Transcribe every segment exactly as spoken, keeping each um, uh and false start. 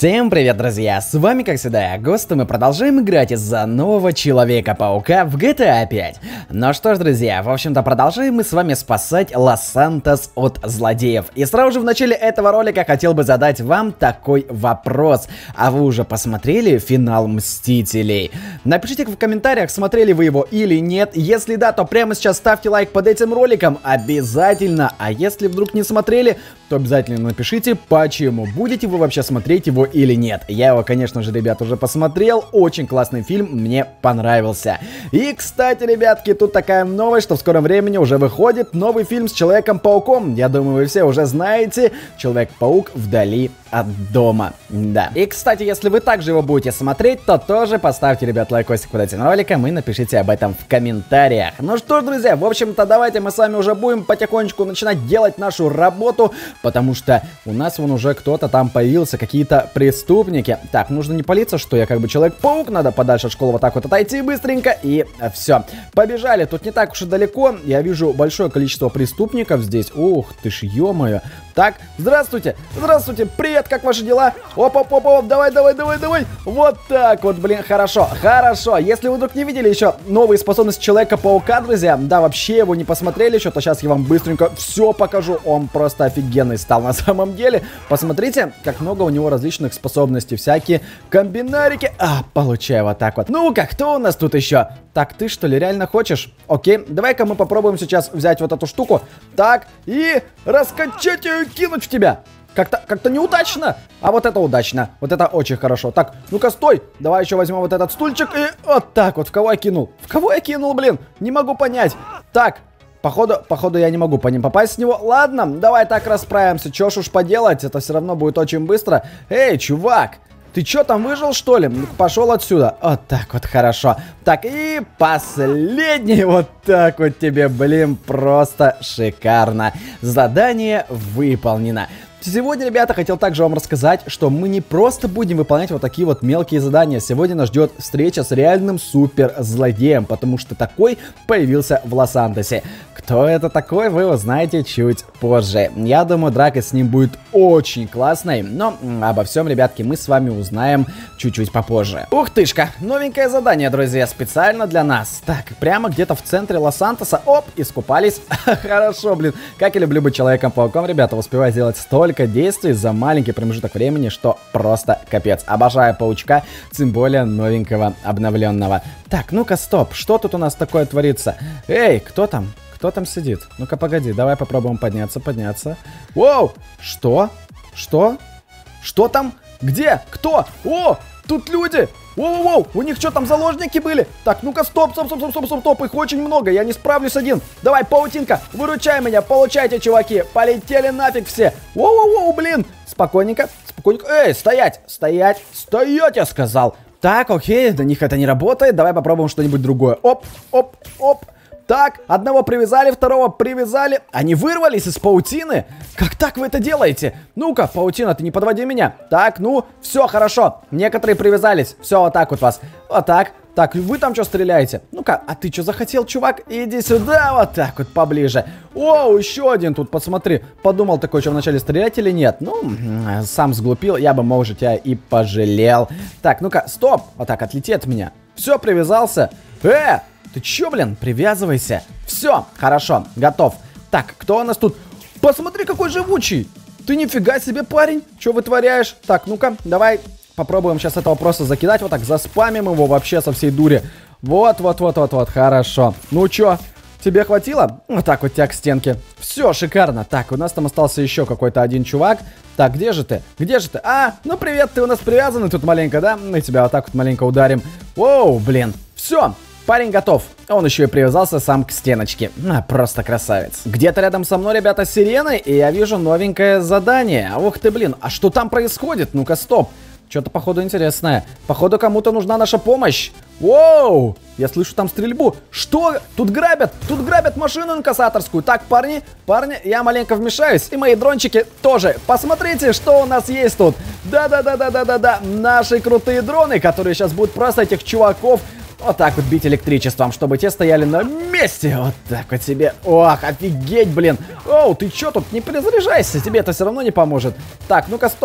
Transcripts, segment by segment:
Всем привет, друзья! С вами, как всегда, я Гост, и мы продолжаем играть из-за нового Человека-паука в джи ти эй пять. Ну что ж, друзья, в общем-то, продолжаем мы с вами спасать Лос-Сантос от злодеев. И сразу же в начале этого ролика хотел бы задать вам такой вопрос. А вы уже посмотрели финал Мстителей? Напишите в комментариях, смотрели вы его или нет. Если да, то прямо сейчас ставьте лайк под этим роликом, обязательно. А если вдруг не смотрели, то обязательно напишите, почему. Будете вы вообще смотреть его или нет. Я его, конечно же, ребят, уже посмотрел. Очень классный фильм, мне понравился. И, кстати, ребятки, тут такая новость, что в скором времени уже выходит новый фильм с Человеком-пауком. Я думаю, вы все уже знаете. Человек-паук вдали от дома. Да. И, кстати, если вы также его будете смотреть, то тоже поставьте, ребят, лайкосик под этим роликом и напишите об этом в комментариях. Ну что ж, друзья, в общем-то, давайте мы с вами уже будем потихонечку начинать делать нашу работу, потому что у нас вон уже кто-то там появился, какие-то преступники. Так, нужно не палиться, что я как бы Человек-паук, надо подальше от школы вот так вот отойти быстренько, и все. Побежали, тут не так уж и далеко, я вижу большое количество преступников здесь. Ух ты ж, ё-моё. Так, здравствуйте, здравствуйте, привет, как ваши дела? Оп-оп-оп-оп, давай, давай, давай, давай. Вот так вот, блин, хорошо, хорошо. Если вы вдруг не видели еще новые способности Человека-паука, друзья, да, вообще его не посмотрели еще, то сейчас я вам быстренько все покажу. Он просто офигенный стал на самом деле. Посмотрите, как много у него различных способностей, всякие комбинарики. А, получаю вот так вот. Ну-ка, кто у нас тут еще? Так, ты что ли реально хочешь? Окей, давай-ка мы попробуем сейчас взять вот эту штуку. Так, и раскачать ее и кинуть в тебя. Как-то как-то неудачно. А вот это удачно. Вот это очень хорошо. Так, ну-ка, стой. Давай еще возьмем вот этот стульчик и вот так вот. В кого я кинул? В кого я кинул, блин? Не могу понять. Так, походу, походу я не могу по ним попасть с него. Ладно, давай так расправимся. Чё ж уж поделать, это все равно будет очень быстро. Эй, чувак. Ты чё, там выжил, что ли? Пошел отсюда. Вот так вот, хорошо. Так, и последний. Вот так вот тебе, блин, просто шикарно. Задание выполнено. Сегодня, ребята, хотел также вам рассказать, что мы не просто будем выполнять вот такие вот мелкие задания. Сегодня нас ждет встреча с реальным суперзлодеем, потому что такой появился в Лос-Сантосе. Кто это такой, вы узнаете чуть позже. Я думаю, драка с ним будет очень классной, но обо всем, ребятки, мы с вами узнаем чуть-чуть попозже. Ух тышка, новенькое задание, друзья, специально для нас. Так, прямо где-то в центре Лос-Сантоса, оп, искупались. Хорошо, блин, как я люблю быть Человеком-пауком, ребята, успеваю сделать столько действий за маленький промежуток времени, что просто капец. Обожаю паучка, тем более новенького, обновленного. Так, ну-ка, стоп, что тут у нас такое творится? Эй, кто там? Кто там сидит? Ну-ка, погоди, давай попробуем подняться, подняться. Воу! Что? Что? Что там? Где? Кто? О! Тут люди! Воу-воу-воу! У них что там, заложники были? Так, ну-ка, стоп, стоп, стоп, стоп, стоп, стоп, стоп, их очень много, я не справлюсь один. Давай, паутинка, выручай меня, получайте, чуваки. Полетели нафиг все. Воу-воу-воу, блин. Спокойненько, спокойненько. Эй, стоять, стоять, стоять, я сказал. Так, окей, до них это не работает. Давай попробуем что-нибудь другое. Оп, оп, оп. Так, одного привязали, второго привязали. Они вырвались из паутины? Как так вы это делаете? Ну-ка, паутина, ты не подводи меня. Так, ну, все, хорошо. Некоторые привязались. Все, вот так вот вас. Вот так. Так, вы там что стреляете? Ну-ка, а ты что захотел, чувак? Иди сюда, вот так вот, поближе. О, еще один тут, посмотри. Подумал такой, что вначале стрелять или нет? Ну, сам сглупил, я бы, может, тебя и пожалел. Так, ну-ка, стоп. Вот так, отлети от меня. Все, привязался. Э! Ты чё, блин, привязывайся. Все, хорошо, готов. Так, кто у нас тут? Посмотри, какой живучий. Ты нифига себе, парень. Что вытворяешь? Так, ну-ка, давай попробуем сейчас этого просто закидать. Вот так, заспамим его вообще со всей дури. Вот-вот-вот-вот-вот, хорошо. Ну чё, тебе хватило? Вот так вот тебя к стенке. Все, шикарно. Так, у нас там остался еще какой-то один чувак. Так, где же ты? Где же ты? А, ну привет, ты у нас привязанный тут маленько, да? Мы тебя вот так вот маленько ударим. Воу, блин. Все. Парень готов. Он еще и привязался сам к стеночке. А, просто красавец. Где-то рядом со мной, ребята, сирены, и я вижу новенькое задание. Ух ты, блин, а что там происходит? Ну-ка, стоп. Что-то, походу, интересное. Походу, кому-то нужна наша помощь. Воу! Я слышу там стрельбу. Что? Тут грабят! Тут грабят машину инкассаторскую. Так, парни, парни, я маленько вмешаюсь. И мои дрончики тоже. Посмотрите, что у нас есть тут. Да-да-да-да-да-да-да. Наши крутые дроны, которые сейчас будут просто этих чуваков вот так вот бить электричеством, чтобы те стояли на месте. Вот так вот себе. Ох, офигеть, блин. Оу, ты чё тут? Не перезаряжайся, тебе это все равно не поможет. Так, ну-ка, стоп.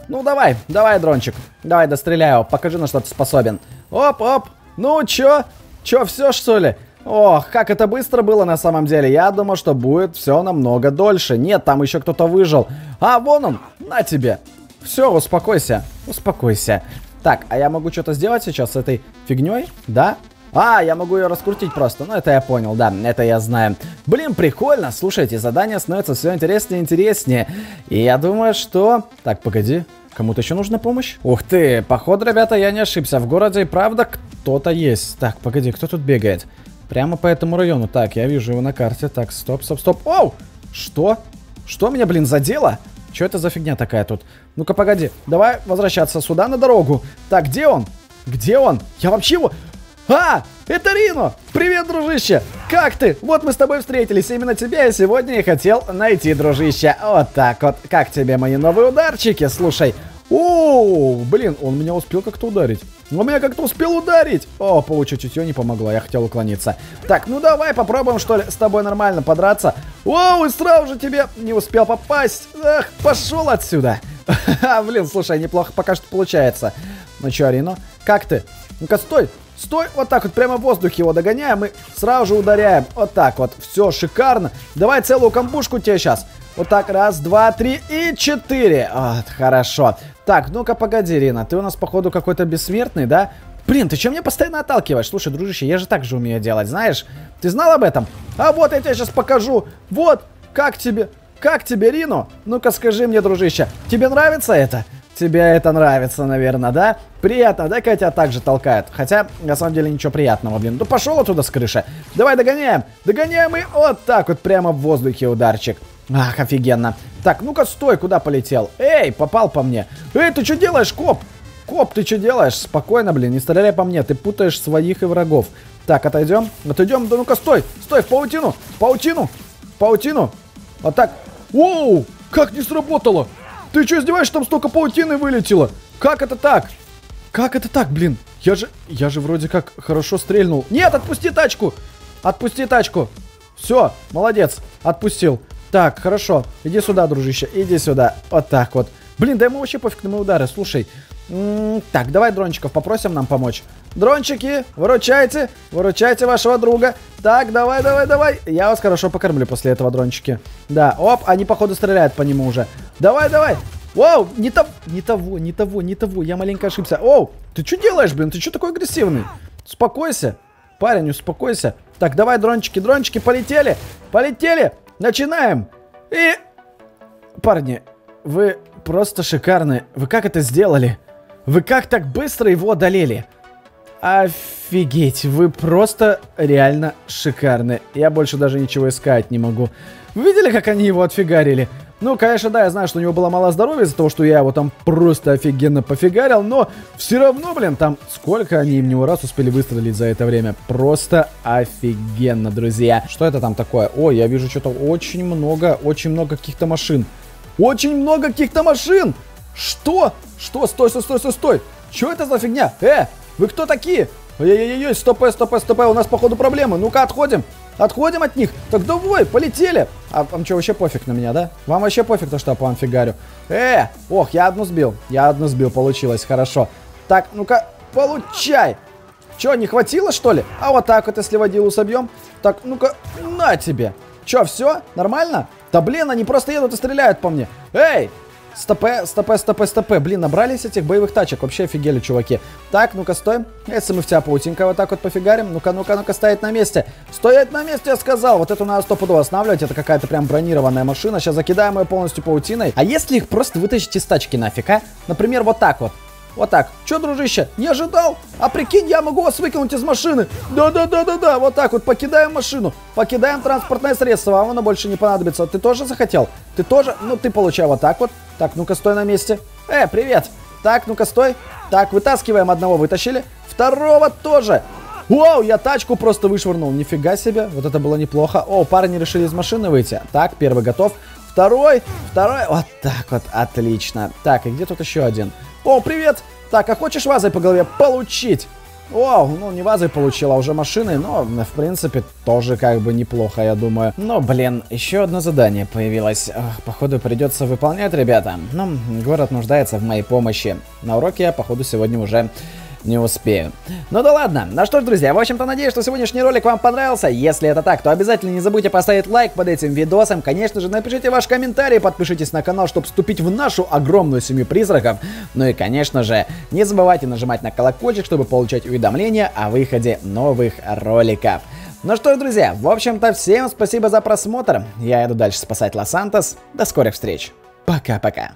Ну, давай, давай, дрончик. Давай, достреляй его, покажи, на что ты способен. Оп, оп. Ну, чё? Чё, все, что ли? Ох, как это быстро было на самом деле. Я думал, что будет все намного дольше. Нет, там еще кто-то выжил. А, вон он, на тебе. Все, успокойся, успокойся. Так, а я могу что-то сделать сейчас с этой фигней? Да? А, я могу ее раскрутить просто. Ну, это я понял, да, это я знаю. Блин, прикольно. Слушайте, задание становится все интереснее и интереснее. И я думаю, что... Так, погоди. Кому-то еще нужна помощь? Ух ты, походу, ребята, я не ошибся. В городе и правда кто-то есть. Так, погоди, кто тут бегает? Прямо по этому району. Так, я вижу его на карте. Так, стоп, стоп, стоп. Оу! Что? Что меня, блин, задело? Что это за фигня такая тут? Ну-ка, погоди. Давай возвращаться сюда на дорогу. Так, где он? Где он? Я вообще его... А, это Рино! Привет, дружище! Как ты? Вот мы с тобой встретились. Именно тебя я сегодня и хотел найти, дружище. Вот так вот. Как тебе мои новые ударчики? Слушай. О, блин, он меня успел как-то ударить. Он меня как-то успел ударить. О, получу чутье не помогло. Я хотел уклониться. Так, ну давай попробуем, что ли, с тобой нормально подраться. Оу, и сразу же тебе не успел попасть. Ах, пошел отсюда. Блин, слушай, неплохо пока что получается. Ну что, Рино, как ты? Ну-ка, стой. Стой, вот так вот, прямо в воздухе его догоняем и сразу же ударяем. Вот так вот, все шикарно. Давай целую камбушку тебе сейчас. Вот так, раз, два, три и четыре. Вот, хорошо. Так, ну-ка, погоди, Рина, ты у нас, походу, какой-то бессмертный, да? Блин, ты что меня постоянно отталкиваешь? Слушай, дружище, я же так же умею делать, знаешь? Ты знал об этом? А вот я тебе сейчас покажу. Вот, как тебе, как тебе, Рино? Ну-ка, скажи мне, дружище, тебе нравится это? Тебе это нравится, наверное, да? Приятно, да, когда тебя так же толкают? Хотя, на самом деле, ничего приятного, блин. Ну, пошел оттуда с крыши. Давай догоняем. Догоняем и вот так вот прямо в воздухе ударчик. Ах, офигенно. Так, ну-ка, стой, куда полетел? Эй, попал по мне. Эй, ты что делаешь, коп? Коп, ты что делаешь? Спокойно, блин, не стреляй по мне. Ты путаешь своих и врагов. Так, отойдем. Отойдем. Да ну-ка, стой. Стой, в паутину. В паутину. В паутину. Вот так. Оу, как не сработало. Ты что, издеваешься? Там столько паутины вылетело. Как это так? Как это так, блин? Я же, я же вроде как хорошо стрельнул. Нет, отпусти тачку. Отпусти тачку. Все, молодец. Отпустил. Так, хорошо. Иди сюда, дружище. Иди сюда. Вот так вот. Блин, да ему вообще пофиг на мои удары. Слушай. М-м, так, давай дрончиков попросим нам помочь. Дрончики, выручайте. Выручайте вашего друга. Так, давай, давай, давай. Я вас хорошо покормлю после этого, дрончики. Да, оп, они, походу, стреляют по нему уже. Давай, давай. Вау, не, то, не того, не того, не того. Я маленько ошибся. Оу, ты что делаешь, блин? Ты что такой агрессивный? Успокойся. Парень, успокойся. Так, давай, дрончики, дрончики, полетели. Полетели. Начинаем. И... Парни, вы просто шикарны. Вы как это сделали? Вы как так быстро его одолели? Офигеть, вы просто реально шикарны. Я больше даже ничего искать не могу. Вы видели, как они его отфигарили? Ну, конечно, да, я знаю, что у него было мало здоровья из-за того, что я его там просто офигенно пофигарил, но все равно, блин, там сколько они в него раз успели выстрелить за это время. Просто офигенно, друзья. Что это там такое? Ой, я вижу что-то очень много, очень много каких-то машин. Очень много каких-то машин! Что? Что? Стой, стой, стой, стой, стой! Что это за фигня? Э, вы кто такие? Ой-ой-ой, стопэ, стопэ, стопэ, у нас, походу, проблемы. Ну-ка, отходим. Отходим от них. Так давай, полетели. А вам что, вообще пофиг на меня, да? Вам вообще пофиг то, что я по вам фигарю. Э, ох, я одну сбил. Я одну сбил, получилось, хорошо. Так, ну-ка, получай. Че, не хватило, что ли? А вот так вот, если водилу собьем. Так, ну-ка, на тебе. Че, все? Нормально? Да блин, они просто едут и стреляют по мне. Эй! Стопэ, стопэ, стопэ, стопэ. Блин, набрались этих боевых тачек. Вообще офигели, чуваки. Так, ну-ка, стой. Если мы в тебя паутинка вот так вот пофигарим. Ну-ка, ну-ка, ну-ка, стоять на месте. Стоять на месте, я сказал. Вот эту надо стопудово останавливать. Это какая-то прям бронированная машина. Сейчас закидаем ее полностью паутиной. А если их просто вытащить из тачки нафиг, а? Например, вот так вот. Вот так. Че, дружище, не ожидал? А прикинь, я могу вас выкинуть из машины. Да-да-да-да-да. Вот так вот. Покидаем машину. Покидаем транспортное средство. Вам оно больше не понадобится. Ты тоже захотел? Ты тоже? Ну, ты получай вот так вот. Так, ну-ка, стой на месте. Э, привет. Так, ну-ка, стой. Так, вытаскиваем. Одного вытащили. Второго тоже. Вау, я тачку просто вышвырнул. Нифига себе. Вот это было неплохо. О, парни решили из машины выйти. Так, первый готов. Второй. Второй. Вот так вот. Отлично. Так, и где тут еще один? О, привет. Так, а хочешь вазой по голове получить? О, ну не вазой получила, а уже машины, но в принципе тоже как бы неплохо, я думаю. Но, блин, еще одно задание появилось. Ох, походу придется выполнять, ребята. Ну, город нуждается в моей помощи. На уроке я, походу, сегодня уже не успею. Ну да ладно. Ну что ж, друзья, в общем-то, надеюсь, что сегодняшний ролик вам понравился. Если это так, то обязательно не забудьте поставить лайк под этим видосом. Конечно же, напишите ваш комментарий, подпишитесь на канал, чтобы вступить в нашу огромную семью призраков. Ну и, конечно же, не забывайте нажимать на колокольчик, чтобы получать уведомления о выходе новых роликов. Ну что ж, друзья, в общем-то, всем спасибо за просмотр. Я иду дальше спасать Лос-Сантос. До скорых встреч. Пока-пока.